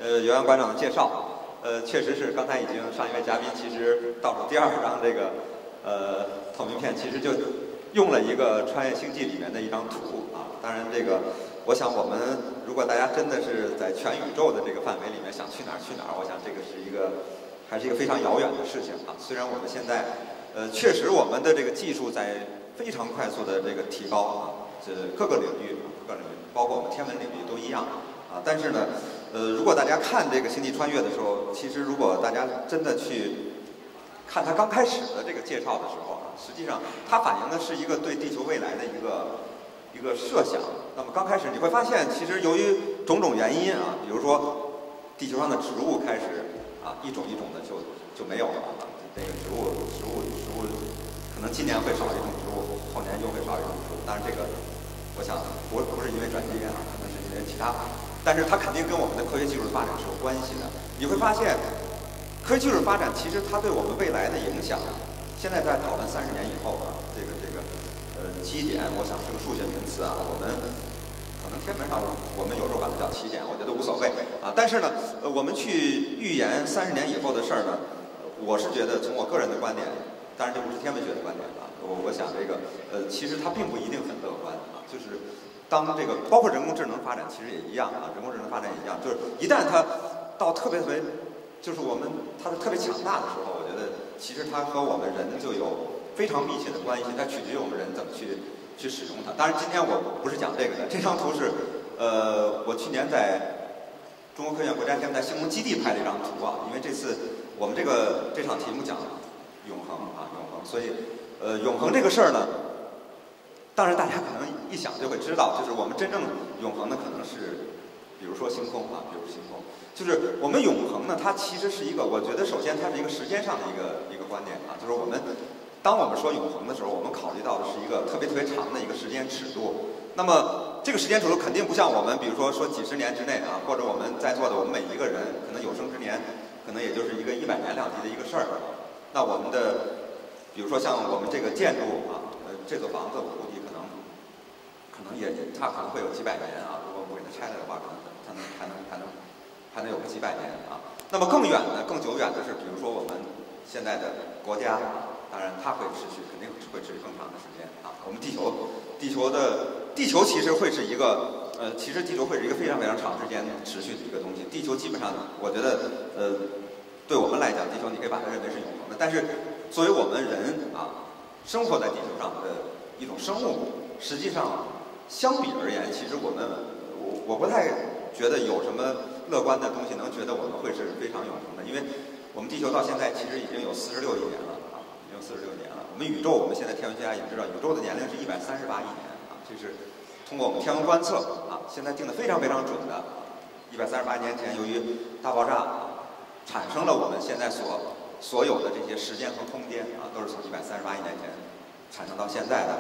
有关馆长的介绍，确实是刚才已经上一位嘉宾其实倒数第2张这个透明片，其实就用了一个《穿越星际》里面的一张图啊。当然这个，我想我们如果大家真的是在全宇宙的这个范围里面想去哪儿去哪儿，我想这个是一个还是一个非常遥远的事情啊。虽然我们现在确实我们的这个技术在非常快速的这个提高啊，这各个领域，包括我们天文领域都一样啊。但是呢，如果大家看这个《星际穿越》的时候，其实如果大家真的去看它刚开始的这个介绍的时候啊，实际上它反映的是一个对地球未来的一个设想。那么刚开始你会发现，其实由于种种原因啊，比如说地球上的植物开始啊一种一种的就没有了啊。这个植物，可能今年会少一种植物，后年又会少一种植物。当然这个，我想不是因为转基因啊，可能是因为其他。但是它肯定跟我们的科学技术的发展是有关系的。你会发现，科学技术发展其实它对我们未来的影响，现在在讨论30年以后啊，这个基点，我想是个数学名词啊，我们可能天文上我们有时候把它叫起点，我觉得无所谓啊。但是呢，我们去预言30年以后的事儿呢，我是觉得从我个人的观点，当然这不是天文学的观点啊，我想这个其实它并不一定很乐观啊，就是。当这个包括人工智能发展其实也一样啊，人工智能发展也一样，就是一旦它到特别，就是它特别强大的时候，我觉得其实它和我们人就有非常密切的关系，它取决于我们人怎么去使用它。当然，今天我不是讲这个的，这张图是我去年在中国科学院国家天文台星空基地拍的一张图啊，因为这次我们这场题目讲永恒啊，永恒，所以永恒这个事儿呢。当然，大家可能一想就会知道，就是我们真正永恒的可能是，比如说星空啊，比如星空，就是我们永恒呢，它其实是一个，我觉得首先它是一个时间上的一个观点啊，就是当我们说永恒的时候，我们考虑到的是一个特别长的一个时间尺度。那么这个时间尺度肯定不像我们，比如说几十年之内啊，或者我们在座的我们每一个人，可能有生之年，可能也就是一个100年量级的一个事儿。那我们的，比如说像我们这个建筑啊，这座房子，我估计。可能它可能会有几百年啊，如果不给它拆了的话，可能还能有个几百年啊。那么更远的、更久远的是，比如说我们现在的国家，当然它会持续，肯定会持续更长的时间啊。我们地球其实会是一个其实地球会是一个非常长时间持续的一个东西。地球基本上，我觉得对我们来讲，地球你可以把它认为是永恒的，但是作为我们人啊，生活在地球上的一种生物，实际上。相比而言，其实我不太觉得有什么乐观的东西能觉得我们会是非常永恒的，因为我们地球到现在其实已经有46亿年了啊，已经有46亿年了。我们宇宙，我们现在天文学家也知道，宇宙的年龄是138亿年啊，这是通过我们天文观测啊，现在定的非常准的。138年前，由于大爆炸产生了我们现在所有的这些时间和空间啊，都是从138亿年前产生到现在的。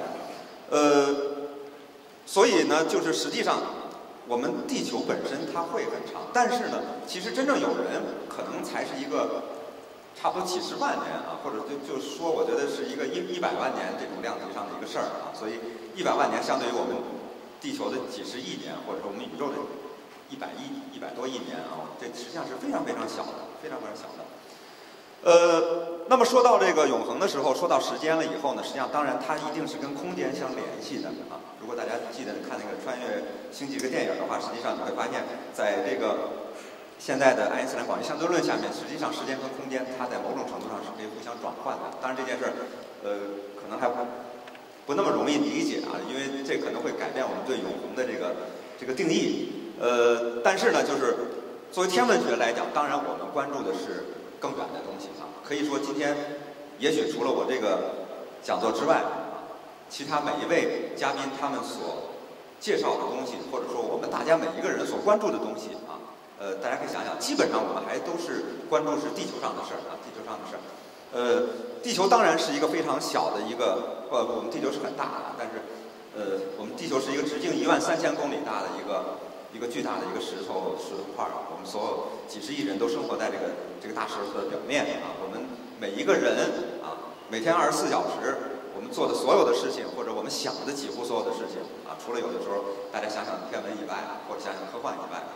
所以呢，就是实际上，我们地球本身它会很长，但是呢，其实真正有人可能才是一个差不多几十万年啊，或者就是说，我觉得是一个100万年这种量级上的一个事儿啊。所以100万年相对于我们地球的几十亿年，或者说我们宇宙的100多亿年啊，这实际上是非常小的，非常小的。那么说到这个永恒的时候，说到时间了以后呢，实际上当然它一定是跟空间相联系的啊。如果大家记得看那个《穿越星际》这个电影的话，实际上你会发现，在这个现在的爱因斯坦广义相对论下面，实际上时间和空间它在某种程度上是可以互相转换的。当然这件事儿，可能还不那么容易理解啊，因为这可能会改变我们对永恒的这个定义。但是呢，就是作为天文学来讲，当然我们关注的是更远的东西啊。可以说今天，也许除了我这个讲座之外，其他每一位嘉宾他们所介绍的东西，或者说我们大家每一个人所关注的东西啊，大家可以想想，基本上我们还都是关注是地球上的事儿啊，地球上的事儿。地球当然是一个非常小的一个，我们地球是很大的，但是我们地球是一个直径13000公里大的一个巨大的一个石头块儿，我们所有几十亿人都生活在这个大石头的表面啊。我们每一个人啊，每天24小时，我们做的所有的事情，或者我们想的几乎所有的事情啊，除了有的时候大家想想天文以外啊，或者想想科幻以外啊，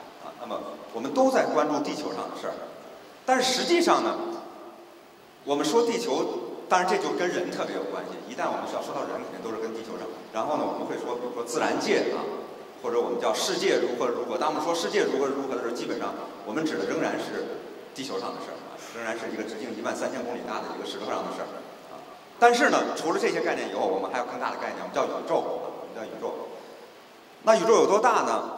那么我们都在关注地球上的事儿，但是实际上呢，我们说地球，当然这就跟人特别有关系。一旦我们需要说到人，肯定都是跟地球上。然后呢，我们会说，比如说自然界啊，或者我们叫世界如何如何。当我们说世界如何如何的时候，基本上我们指的仍然是地球上的事儿啊，仍然是一个直径13000公里大的一个石头上的事儿啊。但是呢，除了这些概念以后，我们还有更大的概念，我们叫宇宙啊，我们叫宇宙。那宇宙有多大呢？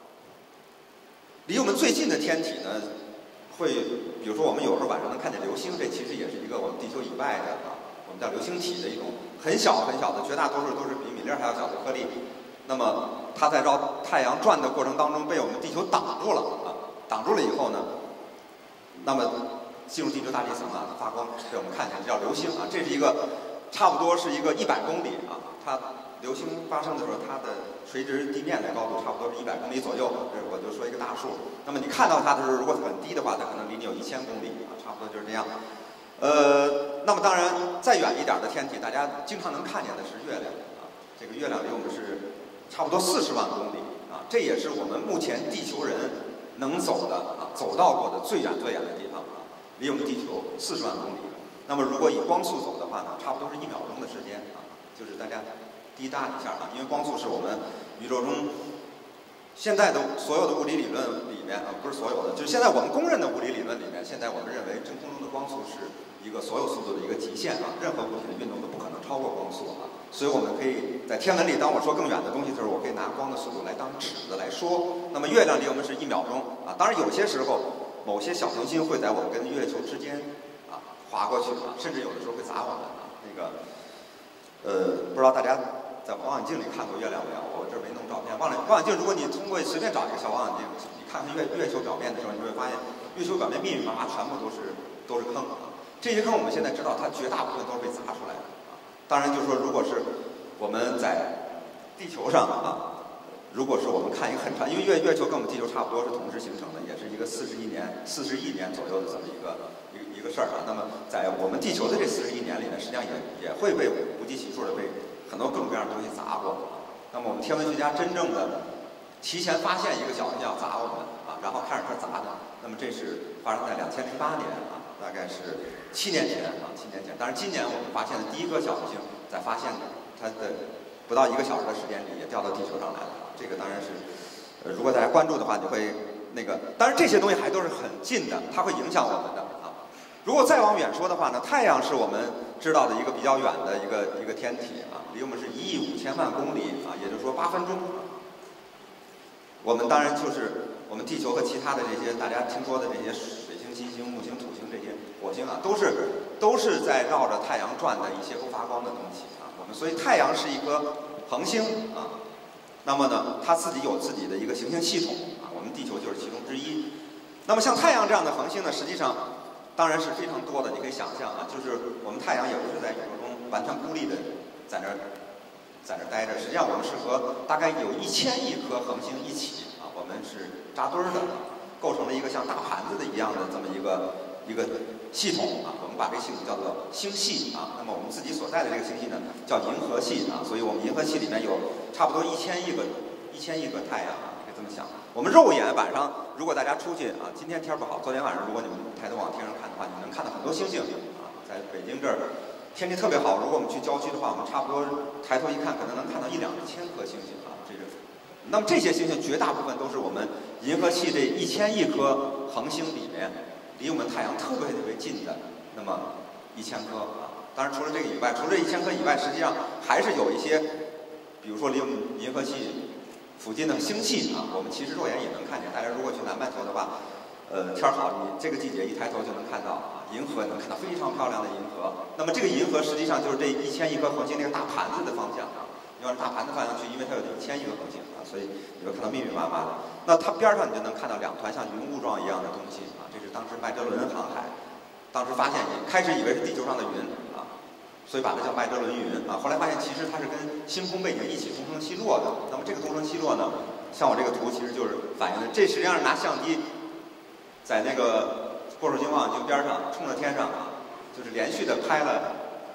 离我们最近的天体呢，会比如说我们有时候晚上能看见流星，这其实也是一个我们地球以外的啊，我们叫流星体的一种很小很小的，绝大多数都是比米粒还要小的颗粒。那么它在绕太阳转的过程当中被我们地球挡住了啊，挡住了以后呢，那么进入地球大气层啊，发光被我们看见，这叫流星啊，这是一个差不多是一个100公里啊，它流星发生的时候，它的垂直地面的高度差不多是100公里左右，这我就说一个大数。那么你看到它的时候，如果很低的话，它可能离你有1000公里啊，差不多就是这样。那么当然再远一点的天体，大家经常能看见的是月亮啊，这个月亮离我们是差不多40万公里啊，这也是我们目前地球人能走的啊，走到过的最远最远的地方啊，离我们地球40万公里。那么如果以光速走的话呢，差不多是1秒钟的时间啊，就是大家滴答一下啊，因为光速是我们宇宙中现在的所有的物理理论里面啊，不是所有的，就是现在我们公认的物理理论里面，现在我们认为真空中的光速是一个所有速度的一个极限啊，任何物体的运动都不可能超过光速啊，所以我们可以在天文里，当我说更远的东西的时候，我可以拿光的速度来当尺子来说。那么月亮离我们是1秒钟啊，当然有些时候某些小行星会在我们跟月球之间啊划过去啊，甚至有的时候会砸我们啊。那个不知道大家在望远镜里看过月亮没有？我这没弄照片。望远镜，如果你通过随便找一个小望远镜，你看看月球表面的时候，你会发现月球表面密密麻麻全部都是坑啊。这些坑我们现在知道，它绝大部分都是被砸出来的啊。当然就是说，如果是我们在地球上啊，如果是我们看一个很长，因为月球跟我们地球差不多是同时形成的，也是一个40亿年左右的这么一个事儿啊。那么在我们地球的这40亿年里呢，实际上也会被不计其数的被很多各种各样的东西砸过。那么我们天文学家真正的提前发现一个小行星要砸我们啊，然后看着它砸的，那么这是发生在2008年啊，大概是7年前啊，7年前。当然今年我们发现的第一颗小行星，在发现它的不到1个小时的时间里也掉到地球上来了。这个当然是，如果大家关注的话，你会那个，当然这些东西还都是很近的，它会影响我们的啊。如果再往远说的话呢，太阳是我们知道的一个比较远的一个天体啊，离我们是1亿5000万公里啊，也就是说8分钟。我们当然就是我们地球和其他的这些大家听说的这些水星、金星、木星、土星这些火星啊，都是在绕着太阳转的一些不发光的东西啊。我们所以太阳是一颗恒星啊。那么呢，它自己有自己的一个行星系统啊，我们地球就是其中之一。那么像太阳这样的恒星呢，实际上当然是非常多的。你可以想象啊，就是我们太阳也不是在宇宙中完全孤立的在那儿待着，实际上我们是和大概有1000亿颗恒星一起啊，我们是扎堆儿的，构成了一个像大盘子的一样的这么一个系统啊。我们把这个系统叫做星系啊。那么我们自己所在的这个星系呢，叫银河系啊。所以我们银河系里面有差不多1000亿个太阳啊，你可以这么想。我们肉眼晚上，如果大家出去啊，今天天不好，昨天晚上如果你们抬头往天上看的话，你能看到很多星星啊。在北京这儿天气特别好，如果我们去郊区的话，我们差不多抬头一看，可能能看到1-2千颗星星啊。那么这些星星绝大部分都是我们银河系这1000亿颗恒星里面离我们太阳特别近的那么1000颗啊。当然除了这个以外，除了1000颗以外，实际上还是有一些，比如说离我们银河系附近的星系啊，我们其实肉眼也能看见。大家如果去南半球的话，天好，你这个季节一抬头就能看到啊，银河能看到非常漂亮的银河。那么这个银河实际上就是这1000亿颗恒星那个大盘子的方向啊。你往大盘子方向去，因为它有1000亿个恒星啊，所以你会看到密密麻麻的。那它边上你就能看到2团像云雾状一样的东西啊，这是当时麦哲伦航海当时发现，开始以为是地球上的云啊，所以把它叫麦哲伦云啊。后来发现其实它是跟星空背景一起东升西落的。那么这个东升西落呢，像我这个图其实就是反映的，这实际上是拿相机在那个后视镜望远镜边上冲着天上啊，就是连续的拍了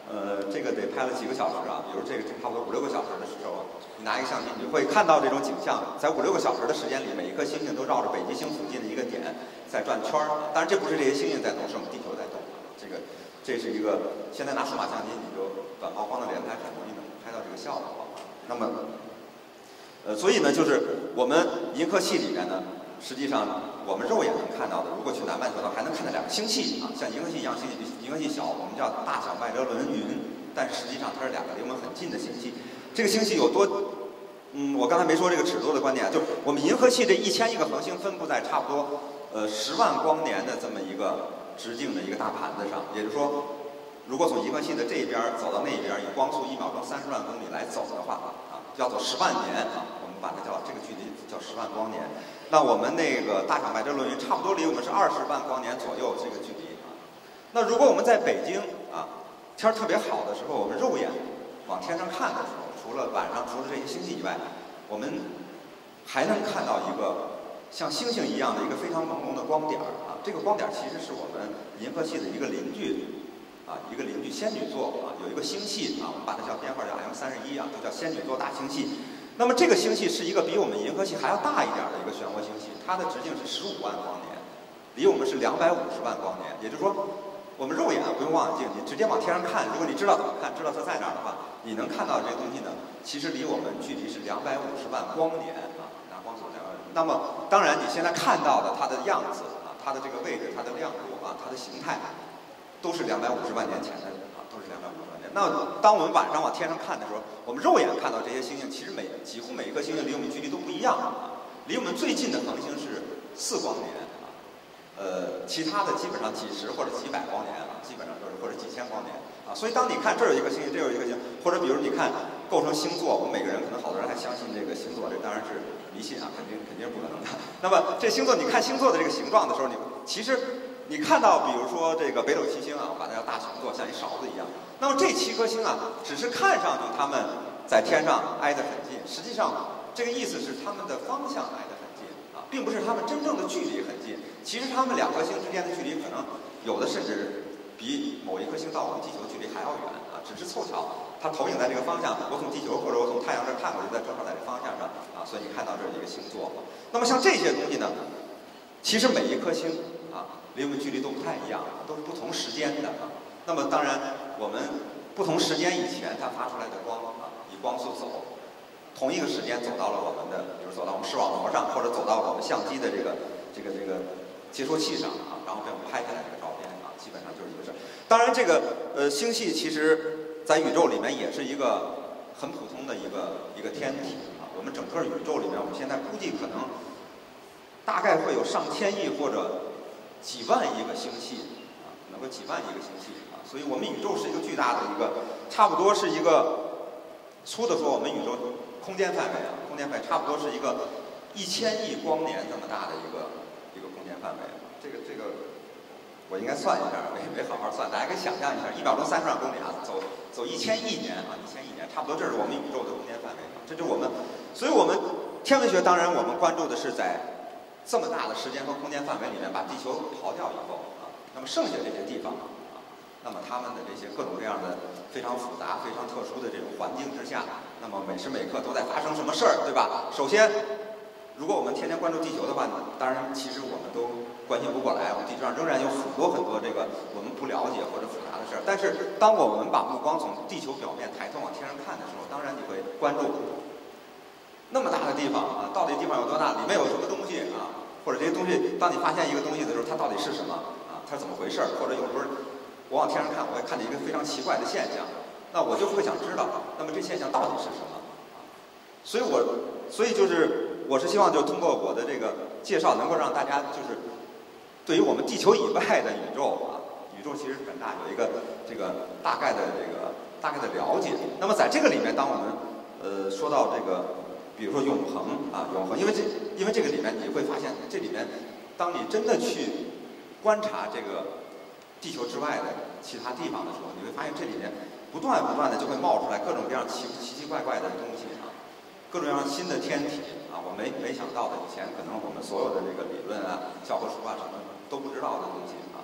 这个得拍了几个小时啊，比如这个差不多5、6个小时的时候，你拿一个相机，你会看到这种景象，在5、6个小时的时间里，每一颗星星都绕着北极星附近的一个点在转圈儿。当然，这不是这些星星在动，是我们地球在动。这是一个现在拿数码相机，你就短曝光的连拍很容易能拍到这个效果。那么，所以呢，就是我们银河系里面呢，实际上我们肉眼能看到的，如果去南半球的话，还能看到2个星系啊，像银河系一样，星系比银河系小，我们叫大小麦哲伦云。但实际上它是2个离我们很近的星系。这个星系有多？我刚才没说这个尺度的观点，就我们银河系这1000亿个恒星分布在差不多10万光年的这么一个直径的一个大盘子上。也就是说，如果从银河系的这边走到那边，以光速1秒钟30万公里来走的话啊，要走10万年啊，我们把它叫这个距离叫10万光年。那我们那个大小麦哲伦云差不多离我们是20万光年左右这个距离啊。那如果我们在北京啊，天儿特别好的时候，我们肉眼往天上看的时候，除了晚上除了这些星系以外，我们还能看到一个像星星一样的一个非常朦胧的光点啊。这个光点其实是我们银河系的一个邻居啊，一个邻居仙女座啊，有一个星系啊，我们把它叫编号叫 M31啊，就叫仙女座大星系。那么这个星系是一个比我们银河系还要大一点的一个漩涡星系，它的直径是15万光年，离我们是250万光年。也就是说，我们肉眼不用望远镜，你直接往天上看，如果你知道怎么看，知道它在哪儿的话，你能看到这个东西呢，其实离我们距离是250万光年啊，拿光速250。那么当然你现在看到的它的样子啊，它的这个位置、它的亮度啊、它的形态，都是250万年前的啊，都是250万年。那当我们晚上往天上看的时候，我们肉眼看到这些星星，其实几乎每一颗星星离我们距离都不一样啊。离我们最近的恒星是4光年。其他的基本上几十或者几百光年啊，基本上都是或者几千光年啊。所以当你看这儿有一个星星，这儿有一个星，或者比如你看构成星座，我们每个人可能好多人还相信这个星座，这当然是迷信啊，肯定是不可能的。那么这星座，你看星座的这个形状的时候，其实你看到，比如说这个北斗七星啊，我把它叫大熊座，像一勺子一样。那么这7颗星啊，只是看上去它们在天上挨得很近，实际上这个意思是它们的方向挨得很近啊，并不是它们真正的距离很近。其实它们2颗星之间的距离可能有的甚至比某一颗星到我们地球距离还要远啊，只是凑巧它投影在这个方向，我从地球或者我从太阳这看过去，正好在这方向上啊，所以你看到这是一个星座。那么像这些东西呢，其实每一颗星啊离我们距离都不太一样，都是不同时间的啊。那么当然我们不同时间以前它发出来的光啊，以光速走，同一个时间走到了我们的，比如走到我们视网膜上，或者走到我们相机的这个接收器上啊，然后被我们拍下来这个照片啊，基本上就是一个事儿。当然，这个星系其实在宇宙里面也是一个很普通的一个天体啊。我们整个宇宙里面，我们现在估计可能大概会有上千亿或者几万亿个星系啊，能够几万亿个星系啊。所以我们宇宙是一个巨大的一个，差不多是一个粗的说，我们宇宙空间范围啊，空间范围差不多是一个1000亿光年这么大的一个空间范围。这个我应该算一下，没好好算，大家可以想象一下，1秒钟30万公里啊，走1000亿年啊，1000亿年，差不多这是我们宇宙的空间范围。这就是我们，所以我们天文学当然我们关注的是在这么大的时间和空间范围里面把地球刨掉以后啊，那么剩下这些地方啊，那么它们的这些各种各样的非常复杂、非常特殊的这种环境之下，那么每时每刻都在发生什么事儿，对吧？首先，如果我们天天关注地球的话，当然其实我们都关心不过来，我们地球上仍然有很多这个我们不了解或者复杂的事儿。但是当我们把目光从地球表面抬头往天上看的时候，当然你会关注那么大的地方啊，到底地方有多大，里面有什么东西啊？或者这些东西，当你发现一个东西的时候，它到底是什么啊？它是怎么回事儿？或者有时候我往天上看，我会看见一个非常奇怪的现象，那我就会想知道，那么这现象到底是什么？所以我是希望就通过我的这个介绍，能够让大家就是对于我们地球以外的宇宙啊，宇宙其实很大，有一个这个大概的了解。那么在这个里面，当我们说到这个，比如说永恒啊，永恒，因为这个里面你会发现，这里面当你真的去观察这个地球之外的其他地方的时候，你会发现这里面不断的就会冒出来各种各样奇怪的东西啊，各种各样新的天体啊，我没想到的，以前可能我们所有的这个理论啊、教科书啊什么都不知道的东西啊。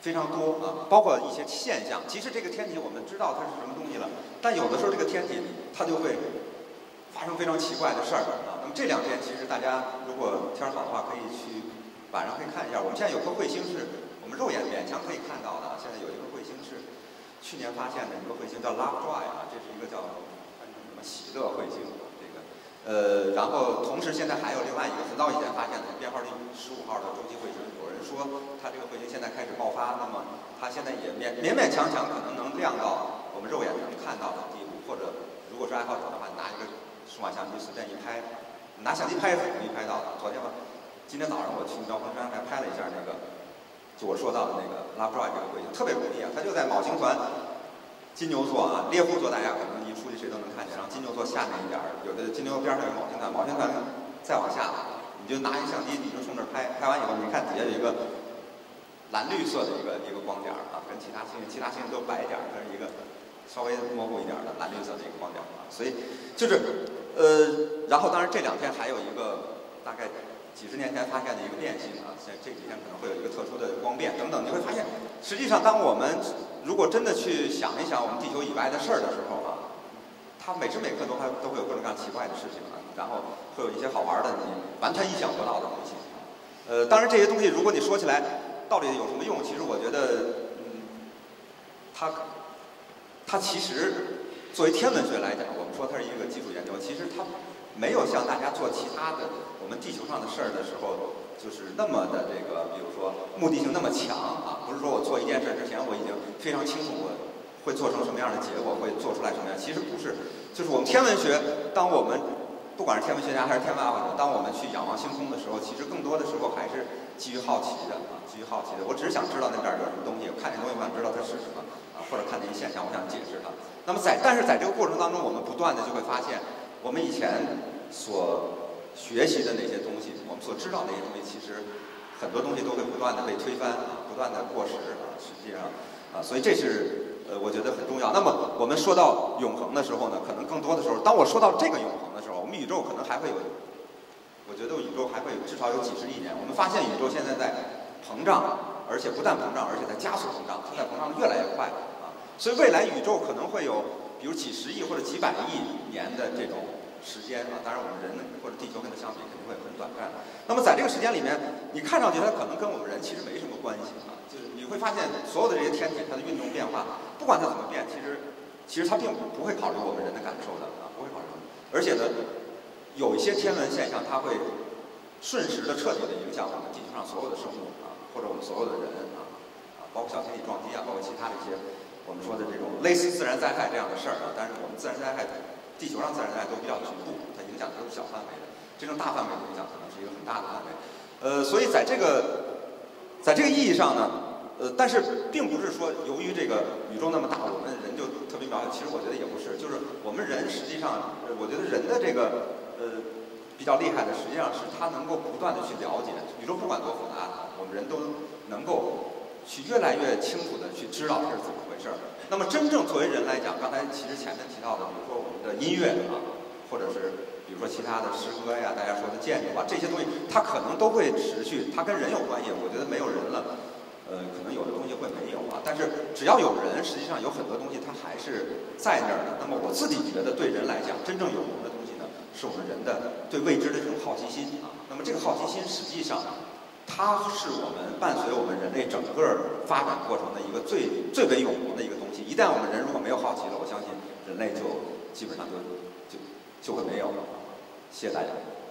非常多啊，包括一些现象。其实这个天体我们知道它是什么东西了，但有的时候这个天体它就会发生非常奇怪的事儿啊。那么这2天其实大家如果天儿好的话，可以去晚上可以看一下。我们现在有颗彗星是我们肉眼勉强可以看到的，现在有一颗彗星是去年发现的一个彗星叫 Lovejoy 啊，这是一个叫什么喜乐彗星。然后同时现在还有另外一个很早以前发现的编号第15号的洲际彗星，有人说它这个彗星现在开始爆发，那么它现在也勉强可能能亮到我们肉眼能看到的地步，或者如果是爱好者的话，拿一个数码相机随便一拍，拿相机拍是很容易拍到的。今天早上我去妙峰山还拍了一下那个，就我说到的那个 Lovejoy 这个彗星，特别容易啊，它就在昴星团金牛座啊，猎户座大家可能一出去谁都能看见，然后金牛座下面一点儿，有的金牛边上有昴星团，昴星团再往下，你就拿一相机，你就冲那儿拍，拍完以后你看底下有一个蓝绿色的一个光点啊，跟其他星星都白点儿，它是一个稍微模糊一点的蓝绿色的一个光点啊，所以就是然后当然这2天还有一个大概几十年前发现的一个变星啊，这几天可能会有一个特殊的光变等等，你会发现，实际上当我们如果真的去想一想我们地球以外的事儿的时候啊，它每时每刻都会有各种各样奇怪的事情啊，然后会有一些好玩的你完全意想不到的东西。当然这些东西如果你说起来到底有什么用，其实我觉得，它其实作为天文学来讲，我们说它是一个基础研究，其实它没有像大家做其他的我们地球上的事儿的时候，就是那么的这个，比如说目的性那么强啊，不是说我做一件事之前我已经非常清楚我会做成什么样的结果，会做出来什么样，其实不是，就是我们天文学，当我们不管是天文学家还是天文爱好者，当我们去仰望星空的时候，其实更多的时候还是基于好奇的啊，基于好奇的。我只是想知道那边有什么东西，看见东西我想知道它是什么啊，或者看见一现象，我想解释它。那么但是在这个过程当中，我们不断的就会发现，我们以前所学习的那些东西，我们所知道的那些东西，其实很多东西都会不断的被推翻啊，不断的过时啊，实际上啊，所以这是我觉得很重要。那么我们说到永恒的时候呢，可能更多的时候，当我说到这个永恒的时候，我们宇宙可能还会有，我觉得宇宙还会至少有几十亿年。我们发现宇宙现在在膨胀，而且不但膨胀，而且在加速膨胀，它在膨胀的越来越快啊。所以未来宇宙可能会有，比如几十亿或者几百亿年的这种时间啊。当然，我们人或者地球跟它相比肯定会很短暂。那么在这个时间里面，你看上去它可能跟我们人其实没什么关系啊。就是你会发现，所有的这些天体它的运动变化，不管它怎么变，其实它并不会考虑我们人的感受的啊，不会考虑。而且呢，有一些天文现象，它会瞬时的、彻底的影响我们地球上所有的生物啊，或者我们所有的人啊，包括小天体撞击啊，包括其他的一些我们说的这种类似自然灾害这样的事儿啊。但是我们自然灾害，地球上自然灾害都比较局部，它影响都是小范围的，真正大范围的影响可能是一个很大的范围。所以在这个意义上呢，但是并不是说由于这个宇宙那么大，我们人就特别渺小。其实我觉得也不是，就是我们人实际上，我觉得人的这个比较厉害的，实际上是他能够不断的去了解宇宙，不管多复杂，我们人都能够去越来越清楚的去知道它是怎么回事儿。那么真正作为人来讲，刚才其实前面提到的，比如说我们的音乐啊，或者是比如说其他的诗歌呀，大家说的建筑啊，这些东西它可能都会持续，它跟人有关系。我觉得没有人了，可能有的东西会没有啊。但是只要有人，实际上有很多东西它还是在那儿的。那么我自己觉得，对人来讲，真正有用的东西呢，是我们人的对未知的这种好奇心啊。那么这个好奇心实际上，它是我们伴随我们人类整个发展过程的一个最为永恒的一个东西。一旦我们人如果没有好奇了，我相信人类就基本上就会没有了。谢谢大家。